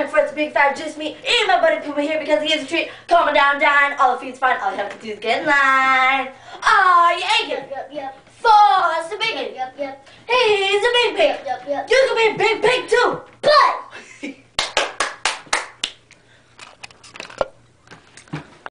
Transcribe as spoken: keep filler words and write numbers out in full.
friends, big fat juice me. Eat my buddy Puma here because he is a treat. Calm down, down. All the food's fine. All you have to do is get in line. Aw, you aching? Yep, yep, yep. Sauce the bacon. Yep, yep. He's a big pig. Yep, yep. You can be a big pig